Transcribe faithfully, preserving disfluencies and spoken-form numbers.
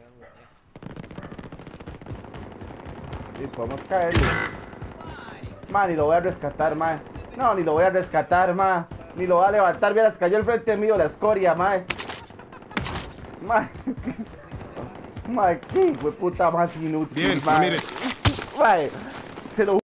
Y podemos caerle. Ma, ni lo voy a rescatar, ma. No, ni lo voy a rescatar, ma. Ni lo voy a levantar. Vieras, cayó el frente mío la escoria, ma. Ma. Ma, qué hijo de puta más inútil, Bien, ma. Ramírez. Ma, se lo